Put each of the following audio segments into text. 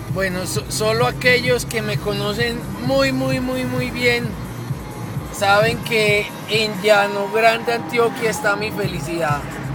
Bueno, solo aquellos que me conocen muy bien saben que en Llano Grande, Antioquia está mi felicidad.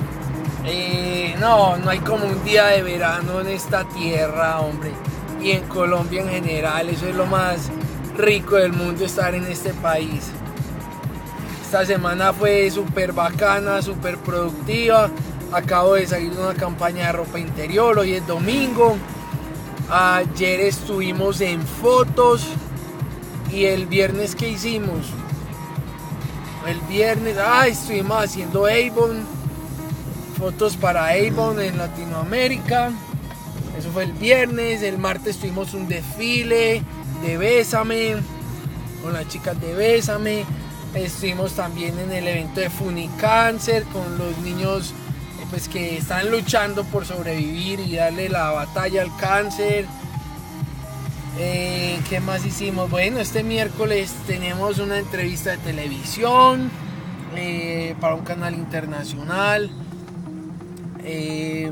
No hay como un día de verano en esta tierra, hombre. Y en Colombia en general, eso es lo más rico del mundo, estar en este país. Esta semana fue súper bacana, súper productiva. Acabo de salir de una campaña de ropa interior, hoy es domingo. Ayer estuvimos en fotos. Y el viernes, ¿qué hicimos? El viernes estuvimos haciendo Avon, fotos para Avon en Latinoamérica. Eso fue el viernes. El martes tuvimos un desfile de Bésame con las chicas de Bésame. Estuvimos también en el evento de Funicáncer con los niños pues, que están luchando por sobrevivir y darle la batalla al cáncer. ¿Qué más hicimos? Bueno, este miércoles tenemos una entrevista de televisión para un canal internacional. ¿Qué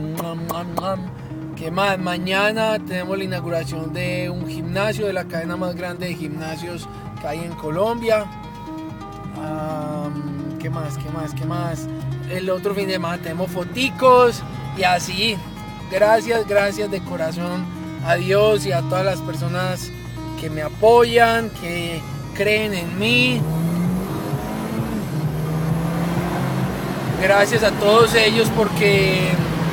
más? Mañana tenemos la inauguración de un gimnasio, de la cadena más grande de gimnasios que hay en Colombia. ¿Qué más? El otro fin de semana tenemos foticos y así. Gracias de corazón a Dios y a todas las personas que me apoyan, que creen en mí. Gracias a todos ellos porque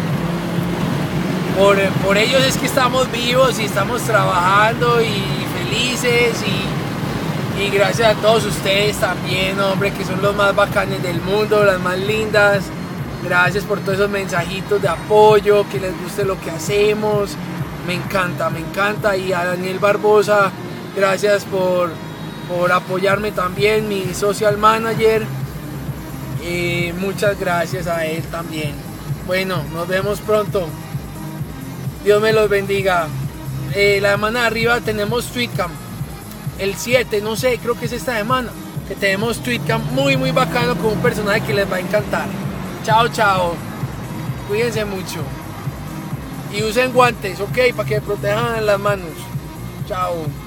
por ellos es que estamos vivos y estamos trabajando y felices y gracias a todos ustedes también, hombre, que son los más bacanes del mundo, las más lindas. Gracias por todos esos mensajitos de apoyo, que les guste lo que hacemos. Me encanta. Y a Daniel Barbosa, gracias por apoyarme también, mi social manager. Muchas gracias a él también. Bueno, nos vemos pronto. Dios me los bendiga. La semana de arriba tenemos Tweetcamp. El 7, no sé, creo que es esta semana. Que tenemos Tweetcamp muy bacano con un personaje que les va a encantar. Chao. Cuídense mucho. Y usen guantes, ok, para que protejan las manos. Chao.